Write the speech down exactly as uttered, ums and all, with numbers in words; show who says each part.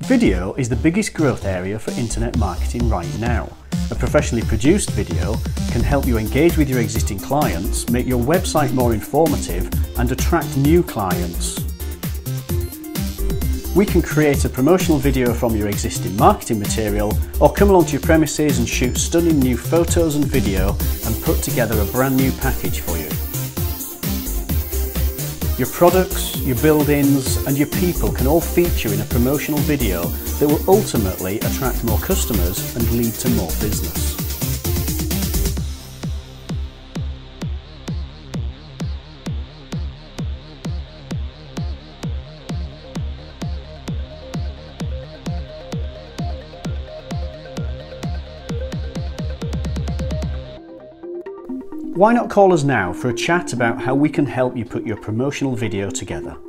Speaker 1: Video is the biggest growth area for internet marketing right now. A professionally produced video can help you engage with your existing clients, make your website more informative, and attract new clients. We can create a promotional video from your existing marketing material, or come along to your premises and shoot stunning new photos and video and put together a brand new package for you. Your products, your buildings and your people can all feature in a promotional video that will ultimately attract more customers and lead to more business. Why not call us now for a chat about how we can help you put your promotional video together?